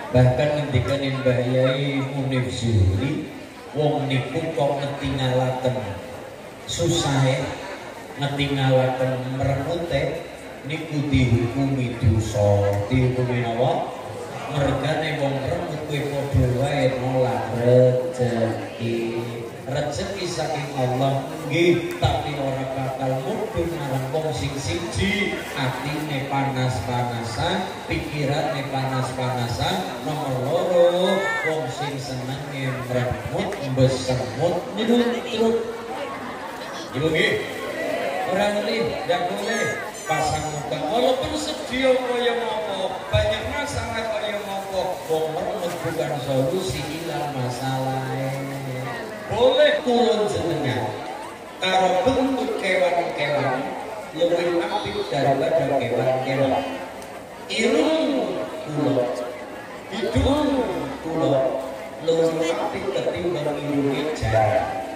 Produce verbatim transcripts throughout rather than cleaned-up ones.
Bahkan ngendikaning Mbah Yai Munif Zuhri, wong niku kok ngetingalaken susahe, ngetingalaken meremute niku dihukumi dosa. Dihukumi napa? Mergane wong remut kuwi padha wae nolak rezeki. Rezeki saking Allah nggih, tapi ora bakal mudhun marang wong sing siji atine panas-panasan, pikirane panas-panasan. Nomor loro, wong sing senenge mremut mbesemut nyedut-nyedut. Ibu nggih, ora ngerti, ndak boleh pasang muka walaupun sedih kaya ngopo, banyak masalah kaya ngopo. Wong mremut bukan solusi ilang masalah. Boleh kulon jenengan karo bentuk kewan-kewan luwih apik daripada kewan-kewan. Irung kula, hidung kula luwih apik ketimbang irunge jaran.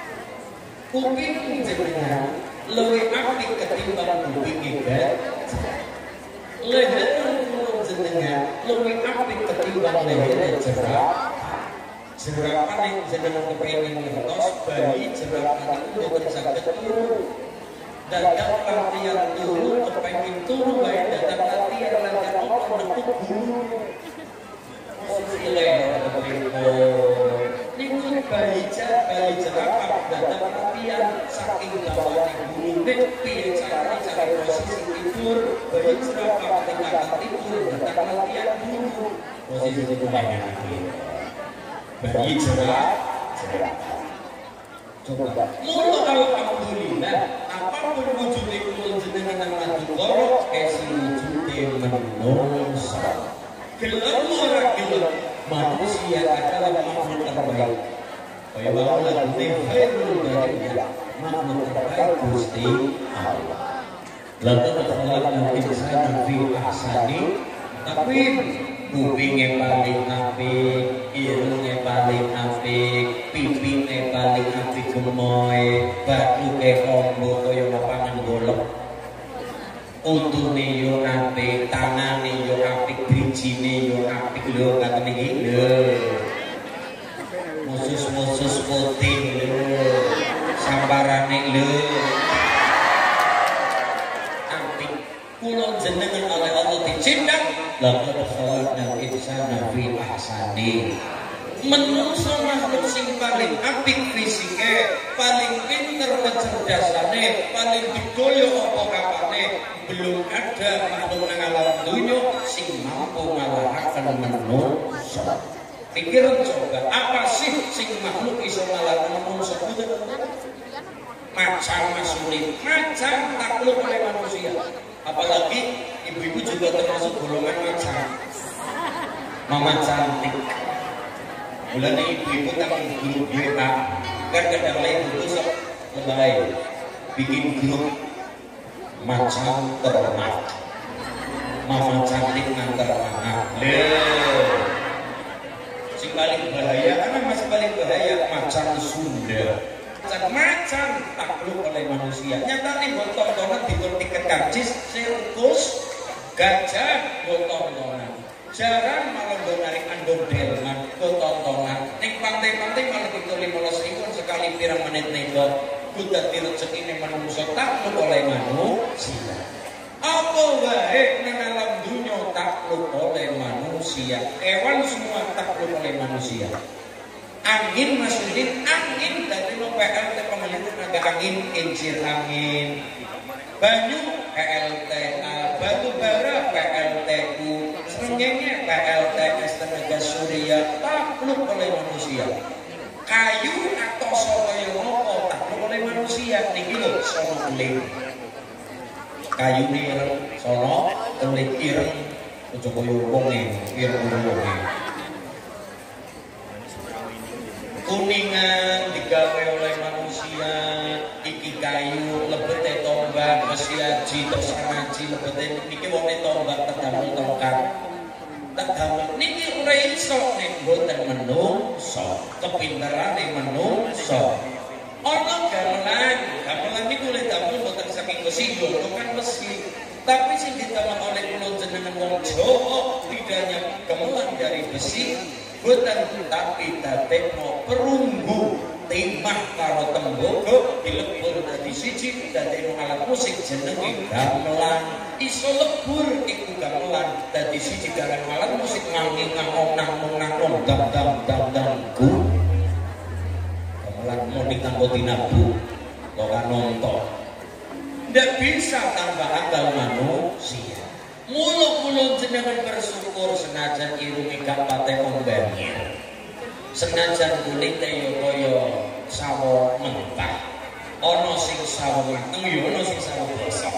Kuping jenengan luwih apik ketimbang kupinge gajah. Leher kula jenengan luwih apik ketimbang lehere jerapah. Jerapah yang jenengan kepengin ngertos bayi jerapah itu boten saged turu. Dadang latihan turu kepengin turu bae dadang latihan latihan apa nekuk guru. Posisi leher kepengen niku bayi bayi jerapah dadang latihan saking gawane guru nek piye carane cara posisi tidur bayi jerapah ketika tidur dadang latihan guru. Posisi itu banyak iki. Bayi jerak, jerak. Coba. Mula kalau alhamdulillah, apapun wujudnya kulon jenengan madukara, esi wujudnya menungso. Gelem ora gelem, manusia adalah makhluk terbaik. Kaya wae lagu khairul bariyah, makhluk terbaik Gusti Allah. Lalu terlalu insan fi ahsani, tapi kupingnya paling apik, irungnya paling apik, pipine paling apik gemoy, bathuke ombo kaya lapangan golek. Untune yo apik, tangane yo apik, drijine yo apik lho ngaten iki lho. Musus-musus putih lho. Sambarane lho. Apik. Kula jenengan oleh Allah dicindak. Laqad khalaqnal insana fi ahsani. Menungso makhluk sing paling apik fisike, paling pinter kecerdasane, paling digoyo apa kapane. Belum ada makhluk nang alam dunya sing mampu ngalahaken menungso. Pikir coba, apa sih sing makhluk iso ngalahaken menungso? Macan masulit, macan takluk oleh manusia. Apalagi ibu-ibu juga termasuk golongan macan. Mama cantik. Mulane ibu-ibu tak grup W A. Kan kadang lain itu sok lebay. Bikin grup macan ternak. Mama cantik ngantar anak. Leh. Si paling bahaya, karena masih paling bahaya macan Sunda. Macan takluk oleh manusia. Nyatane buat tontonan di tiket karcis, sirkus, gajah buat tontonan. Jarang malah buat narik andong delman buat tontonan. Ning pantai-pantai malah kita lima belas ribu sekali pirang menit nengok. Kuda rezeki ini manusia takluk oleh manusia. Apa wae nang alam dunya takluk oleh manusia. Hewan semua takluk oleh manusia. Angin masukin angin dari no P L T pemerintah agak angin kincir angin banyu P L T A batu bara P L T U srengenge P L T S tenaga surya takluk oleh manusia. Kayu atau sono yang ngopo takluk oleh manusia. Niki lho sono beling kayu nih sono telik ireng ojo koyo wong e ireng wong e. Kuningan digawe oleh manusia, iki kayu lebete tombak, mesiaji tersanaji lebete niki wonge tombak tedamel tongkat. Tedamel niki ora iso nek mboten menungso, kepinterane menungso. Ana gamelan, gamelan niku lek damel mboten saking besi, kan besi. Tapi sing ditelok oleh kula jenengan wong Jawa tidak hanya gamelan dari besi, boten tapi dadekno perunggu timah karo tembogo dilebur dadi siji dadekno alat musik jenenge gamelan. Iso lebur iku gamelan dadi siji karo alat musik ngangi ngangong nangong nangong dam dam dam dam ku. Gamelan monik kanggo dinabu kok nonton. Ndak bisa tanpa akal manusia. Mula kula jenengan bersyukur senajan irunge gak patek ombangir. Senajan kulit ya kaya sawo mentah. Ana sing sawo mateng ya ana sing sawo bosok.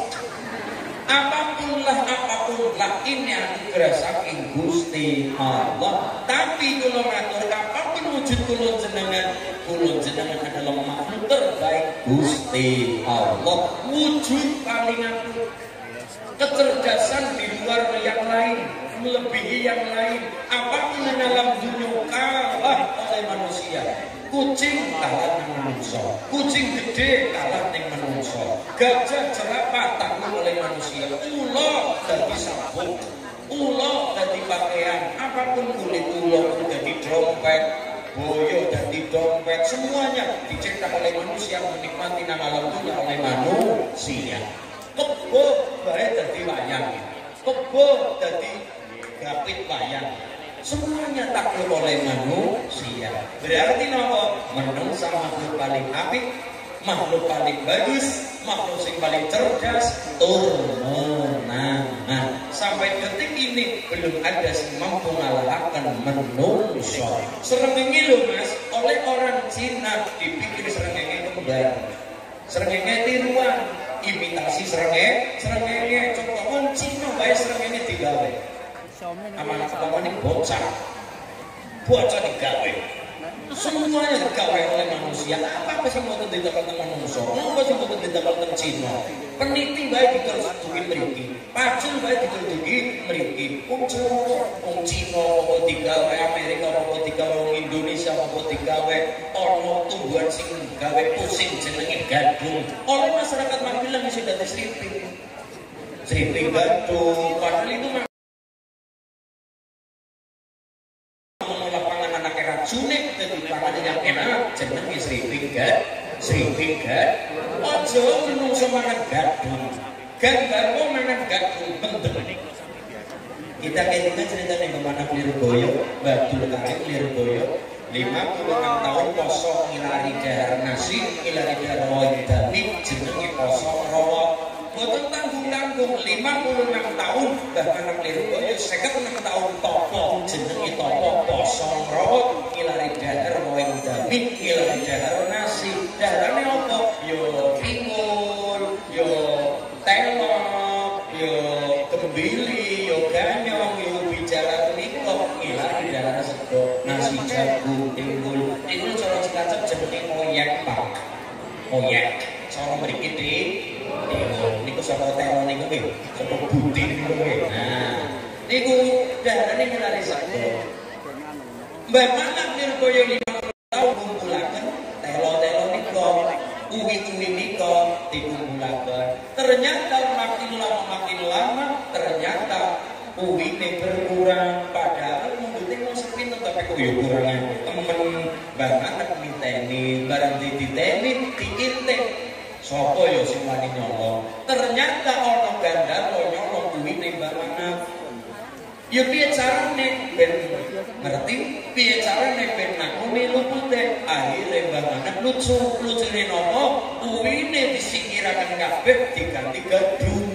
Apapun lah apapun lah ini anugerah saking Gusti Allah. Tapi kula matur apapun wujud kula jenengan, kula jenengan adalah makhluk terbaik Gusti Allah. Wujud paling aku kecerdasan di luar yang lain, melebihi yang lain. Apapun yang dalam dunia kalah oleh manusia. Kucing kalah dengan manusia, kucing gede kalah dengan manusia, gajah jerapah takluk oleh manusia, ulo jadi sabuk, ulo jadi pakaian, apapun kulit ulo jadi dompet, boyo jadi dompet, semuanya dicetak oleh manusia, menikmati nama alam dunia oleh manusia. Kebo baik jadi wayang, kebo jadi gapit wayang. Semuanya takluk oleh manusia. Berarti nopo menungsa makhluk paling apik, makhluk paling bagus, makhluk yang paling cerdas, turunangan. Sampai detik ini belum ada yang mampu mengalahkan menungso. Srengenge lho Mas, oleh orang Cina dipikir srengenge kembar, srengenge tiruan, imitasi srengenge, srengenge contoh wong Cina bae srengenge digawe. Amanah pertama ini bocah bocah digawe semuanya digawe oleh manusia. Apa sih mau didapat manusia, apa sih mau didapat Cina, peniti baik dikerduki mriki, pacul baik dikerduki mriki, wong Jawa wong Cina apa digawe, Amerika apa digawe, Indonesia apa digawe, ana tumbuhan sing gawe pusing jenenge gadung oleh masyarakat Magelang sudah disriping sriping gadung. Padahal itu sunik dadi panganan yang enak jenenge sriping gad sriping gad. Aja menungso mangan gadung, gambarmu mangan gadung mendem. Kita kelingan cerita ning kemana Lirboyo, Badul Karim Lirboyo lima puluh enam tahun poso ngilari dahar nasi, ngilari dahar wayidami jenenge poso rawa. Boten tanggung-tanggung lima puluh enam tahun bahkan nang Lirboyo seket enam tahun topo jenenge topo poso rawa. Ngilari dahar wayidami, ngilari dahar nasi. Daharane apa? Yo timun, yo telo, yo kembili, yo ganyong, yo bicara niko. Ngilari dahar sego, nasi jagung, timbul. Timbul cara Cilacap jenenge moyek, Pak. Moyek. Cara mriki di timbul. Niku saka telo niku nggih, saka budi niku nggih. Nah, niku daharane ngilari sego. Mbak Manak Lirboyo lima puluh tahun kumpulaken telo-telo nika, uwi-uwi nika dikumpulaken. Ternyata makin lama makin lama ternyata uwine berkurang. Padahal mundute wong sepinten tapi kok yo kurang. Temen Mbak Manak miteni, barang dititeni diintek. Sapa yo sing wani nyolong? Ternyata ana gandaro nyolong uwine Mbak Manak. Ya piye carane ben ngerti, piye carane ben nakune lupute. Akhire Mbah Manak lucu, lucune napa? Uwine disingkiraken kabeh diganti gadung.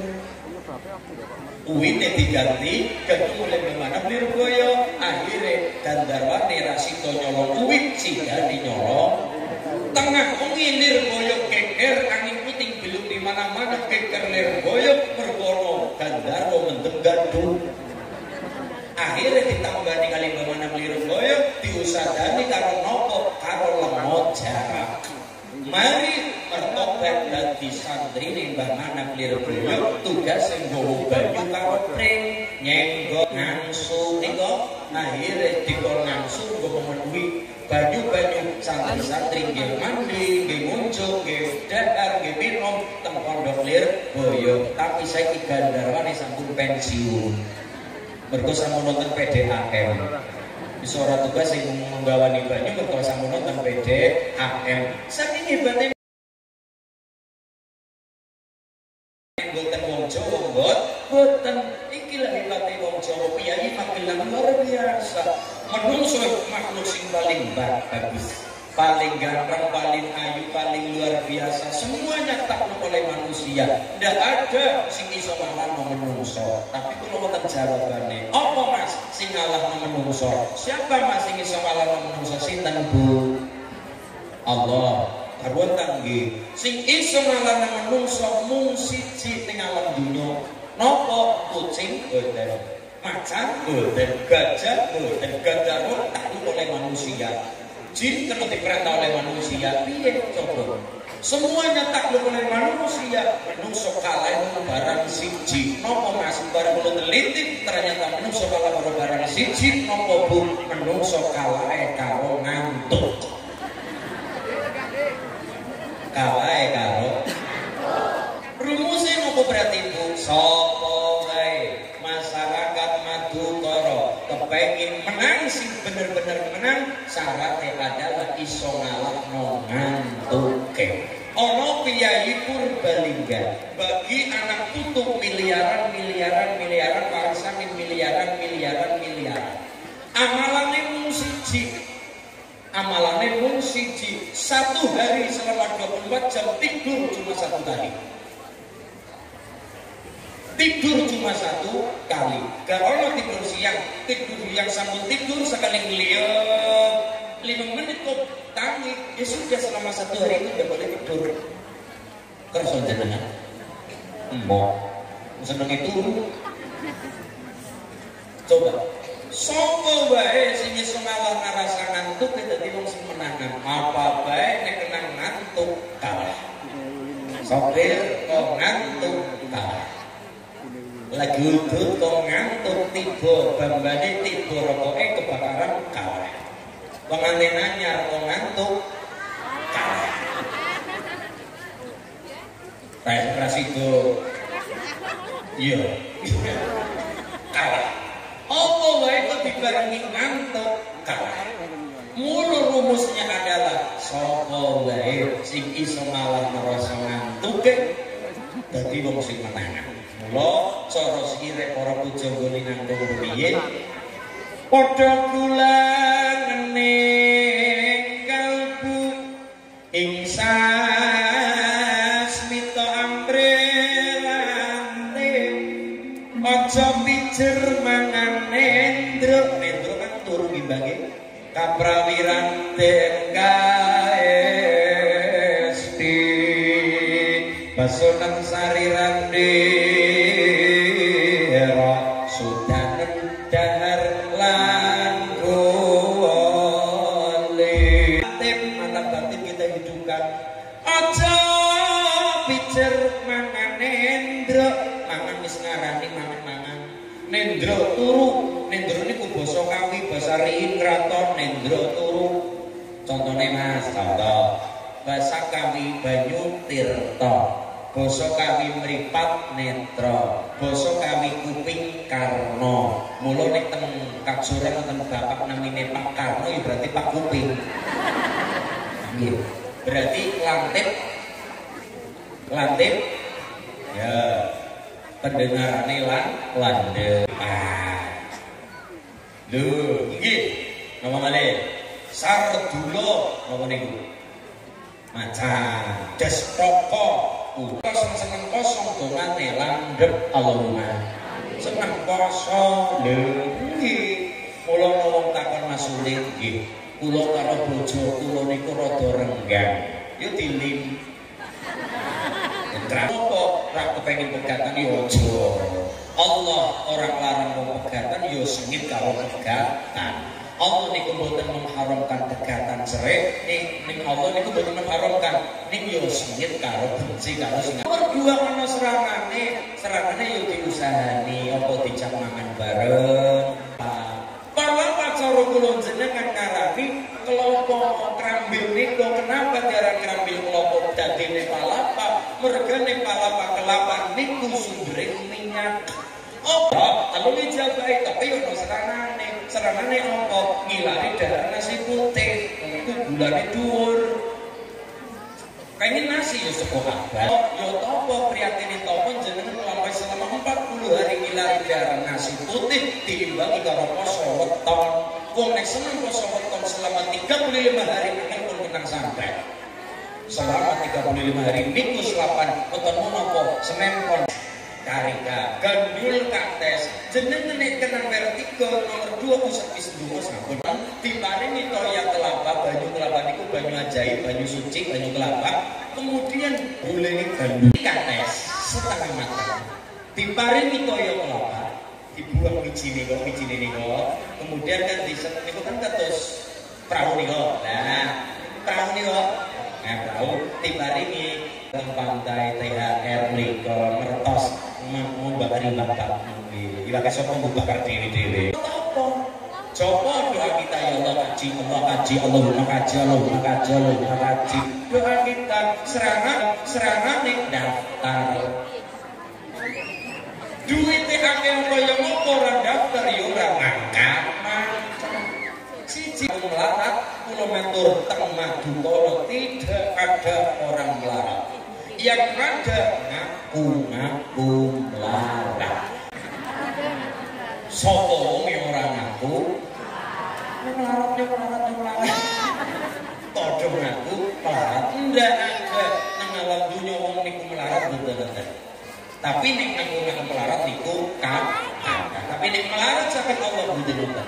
Uwine diganti gadung oleh Mbah Manak Lirboyo. Akhire Gandarwane rasida nyolong uwi singgane nyolong. Tengah wengi Lirboyo geger angin puting belum di mana-mana geger Lirboyo mergono Gandaro mendem gadung. Akhirnya ditambani kali Mbah Manak Lirboyo diusadani karo nopo karo lemot jarak. Mari mertobat dadi santrine Mbah Manak Lirboyo, tugas sing nggawa banyu karo pring nyenggok ngangsu nika. Akhirnya dikon ngangsu nggo memenuhi banyu-banyu santri-santri nggih mandi, nggih ngunjuk, nggih dahar, nggih minum teng pondok Lirboyo, tapi saya Gandarwane sampun pensiun. Mergo sampun nonton P D A M. Bisa ora tugas sing menggawani banyu mergo sampun nonton P D A M. Saking hebatnya boten wong Jawa, boten iki lha hebate wong Jawa piye magelang luar biasa. Menungso makhluk sing paling bagus, paling ganteng, paling ayu, paling luar biasa. Semuanya takluk oleh manusia. Ndak ada sing iso ngalahno menungso. Tapi kula wonten jawabane. Apa Mas sing ngalahno menungso? Siapa Mas sing iso ngalahno menungso? Sinten Bu? Allah. Karuan tangge sing iso ngalahno menungso mung siji ning alam dunya. Napa? Kucing boten, macan boten, gajah boten, gandaro takluk oleh manusia. Jin kena diperintah oleh manusia, piye coba? Semuanya takluk oleh manusia. Menungso kalah barang siji. Napa Mas barang kula teliti ternyata menungso kalah barang siji. Napa Bu? Menungso kalah karo ngantuk. Kalah karo rumusnya napa berarti Bu? Sapa wae masyarakat Madukara kepengin menang sing bener-bener menang, syaratnya adalah iso ngalahno ngantuke. Ana piyayi Purbalingga bagi anak putu miliaran miliaran miliaran warisan miliaran miliaran miliaran. Amalane mung siji. Amalane mung siji. Satu hari selama dua puluh empat jam tidur cuma satu kali. Tidur cuma satu kali. Gak ono tidur siang, tidur yang sambung tidur sekali ngeliat lima menit kok tangi. Ya sudah selama satu hari itu udah boleh tidur. Terus jenengan, mbok seneng itu. Coba, sopo bae sing iso ngalah ngarasa ngantuk dadi wong sing menangan. Apa bae nek kena ngantuk kalah. Sopir kok ngantuk kalah. Lagi udut kok ngantuk tiba bambane tiba rokoke kebakaran kalah. Pengantin anyar kok ngantuk kalah. Tes rasido iya kalah. Apa wae kok dibarengi ngantuk kalah. Mulu rumusnya adalah sapa wae sing iso ngalah ngrasa ngantuk dadi wong sing menang. Mula cara sire para pujanggone nanggung rumiyin padha kulangene kalbu ing sasmita ambrelane aja pijer mangan nendro nendro kan turu ngimbangi kaprawiran dengaesti basunan sarirande nendro turu. Nendro niku basa Kawi, basa Riin kraton nendro turu. Contone Mas, contoh basa Kawi Banyu Tirta, basa Kawi mripat netra, basa Kawi kuping karna. Mula nek teng Kajora wonten bapak namine Pak Karno ya berarti Pak Kuping. Nggih. Berarti lantip lantip ya pendengarane lan landep. Ah. Lho, iki napa malih? Sardula napa niku? Macan, despoko, kosong seneng kosong dongane landep Allahumma. Seneng poso lho nggih. Kula wong takon Mas Sulit nggih. Kula karo bojo kula niku rada renggang. Yo dilim. Kenapa ora kepengin pegatan yo aja. Allah orang larang wong pegatan yo sengit karo pegatan. Allah niku mboten mengharamkan pegatan cerai, ning ning Allah niku mboten mengharamkan ning yo sengit karo benci karo sing. Berdua ana serangane, serangane yo diusahani apa dijak mangan bareng. Bahwa pacar kula jenengan ngarani kelompok krambil niku kenapa diarani krambil kelompok dadine palapa? mergane palapa kelapa niku sumbere minyak. Oh, kalau dijabai tapi yo seranane, seranane apa? Ngilari darah nasi putih, itu gulane dhuwur. Kayaknya nasi ya sekolah oh, ya topo prihatin topo jenengan sampai selama empat puluh hari ngilari darah nasi putih diimbangi karo poso weton. Wong nek seneng poso weton selama tiga puluh lima hari akan pun menang sampai. Selama tiga puluh lima hari niku selapan weton menapa Senin pon karika gandul kates jenengan nek kenang vertigo nomor dua pusat isduo sampun diparingi toya kelapa banyu kelapa niku banyu ajaib banyu suci banyu kelapa kemudian gulene gandul kates setengah matang diparingi toya kelapa dibuang wijine kok wijine niku kemudian kan diset niku kan kados perahu niku nah perahu niku nah perahu diparingi teng pantai T H R mriko ngertos mau bakari bakar nggih ila kesapa bakar dhewe-dhewe apa coba doa kita ya Allah kaji Allah kaji Allahumma kaji Allahumma kaji Allahumma kaji doa kita serangan serangan ning daftar duwite akeh kaya ngopo ora daftar ya ora ngangkat siji melarat kula matur teng Madukara tidak ada orang melarat yang ada ngaku-ngaku melarat. Sopo wong yang ora ngaku melarat melarat melarat. Padha ngaku melarat ndak ada nang alam dunya wong niku melarat mboten. Tapi nek ngaku-ngaku melarat niku kata. Tapi nek melarat sampai Allah mboten wonten.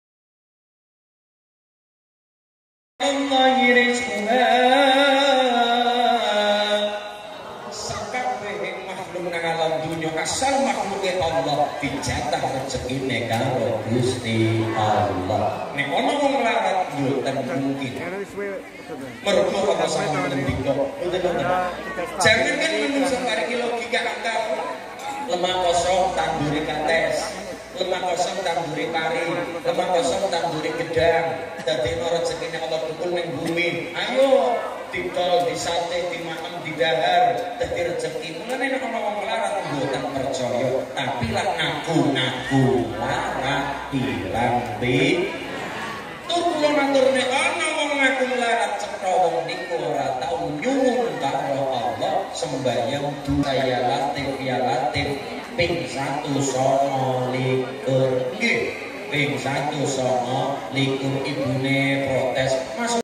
Allah rizquha asal makhluknya Allah dijatah rezekine karo Gusti Allah. Nek ana wong melarat mboten mungkin. Mergo apa sama ngendika. Jangan kan menungso mari logika akal. Lemah kosong tanduri kates. Lemah kosong tanduri pari. Lemah kosong tanduri gedang. Dadi ana rezekine Allah tukul ning bumi. Ayo ditol, disate, dimakan, didahar, dadi rezeki. Mulane nek ana wong melarat mboten percaya, tapi lah ngaku-ngaku larat bilang bi. Tur kula matur nek ana wong ngaku melarat cetha wong niku ora tau nyuwun karo Allah sembahyang daya latif ya latif ping satu songo likur nggih ping satu songo likur ibune protes.